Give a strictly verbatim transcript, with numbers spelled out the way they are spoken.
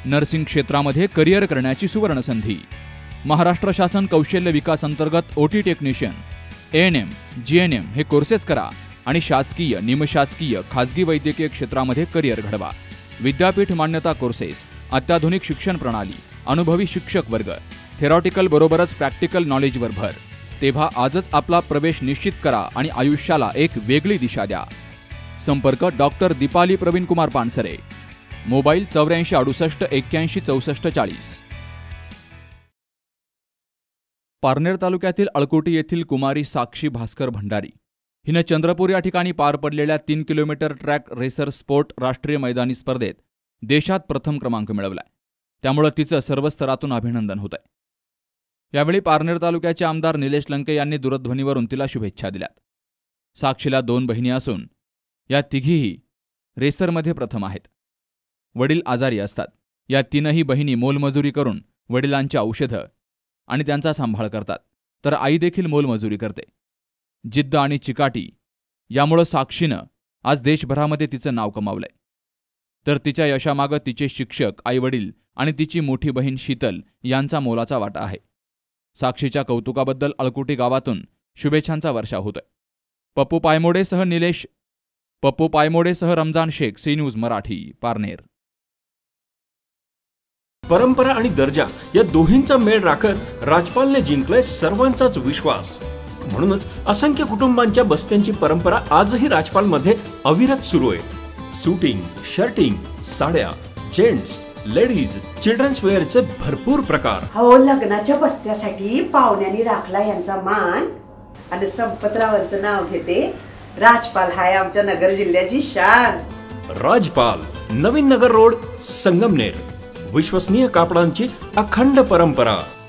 Nursing क्षेत्रामध्ये career करण्याची सुवर्ण संधी। महाराष्ट्र शासन कौशल्य विकास अंतर्गत ओटी टेक्निशियन, एएनएम, जीएनएम हे कोर्सेस करा आणि शासकीय, निमशासकीय, खाजगी वैद्यकीय क्षेत्रामध्ये करिअर घडवा। विद्यापीठ मान्यता कोर्सेस, अत्याधुनिक शिक्षण प्रणाली, अनुभवी शिक्षक वर्ग, थेरॉटिकल बरोबरच प्रॅक्टिकल नॉलेजवर भर। तेव्हा आजच आपला प्रवेश निश्चित करा आणि आयुष्याला एक वेगळी दिशा द्या। संपर्क डॉक्टर दीपाली प्रवीण कुमार पानसरे, मोबाईल चौऱ्याऐंशी अडुसष्ट एक्क्याऐंशी चौसष्ट चाळीस। पारनेर तालुक्यातील अळकोटी येथील कुमारी साक्षी भास्कर भंडारी हिने चंद्रपूर या ठिकाणी पार पडलेल्या तीन किलोमीटर ट्रॅक रेसर स्पोर्ट राष्ट्रीय मैदानी स्पर्धेत देशात प्रथम क्रमांक मिळवलाय। त्यामुळे तिचं सर्व स्तरातून अभिनंदन होत आहे। यावेळी पारनेर तालुक्याचे आमदार निलेश लंके यांनी दूरध्वनीवरून तिला शुभेच्छा दिल्यात। साक्षीला दोन बहिणी असून या तिघीही रेसरमध्ये प्रथम आहेत। वडील आजारी असतात। या तीनही बहिणी मोलमजुरी करून वडिलांची औषधं आणि त्यांचा सांभाळ करतात, तर आई देखील मोलमजुरी करते। जिद्द आणि चिकाटी यामुळं साक्षीनं आज देशभरामध्ये तिचं नाव कमावलंय। तर तिच्या यशामागं तिचे शिक्षक, आईवडील आणि तिची मोठी बहीण शीतल यांचा मोलाचा वाटा आहे। साक्षीच्या कौतुकाबद्दल अळकोटी गावातून शुभेच्छांचा वर्षाव होतोय। पप्पू पायमोडेसह निलेश पप्पू पायमोडेसह रमजान शेख, सी न्यूज मराठी, पारनेर। परंपरा आणि दर्जा या दोहींचा मेळ राखत राजपालने जिंकलाय सर्वांचाच विश्वास। म्हणूनच असंख्य कुटुंबांच्या बस्त्यांची परंपरा आजही राजपालमध्ये अविरत सुरू आहे। सूटिंग, शर्टिंग, साड्या, जेंट्स, लेडीज, चिल्ड्रन्स वेअरचे भरपूर प्रकार। हो, लग्नाच्या बस्त्यासाठी पाहुण्यांनी राखला यांचा मान आणि संपतरावांचं नाव घेते। राजपाल हाय आमच्या नगर जिल्ह्याची शान। राजपाल, नवीन नगर रोड, संगमनेर। विश्वसनीय कापडांची अखंड परंपरा।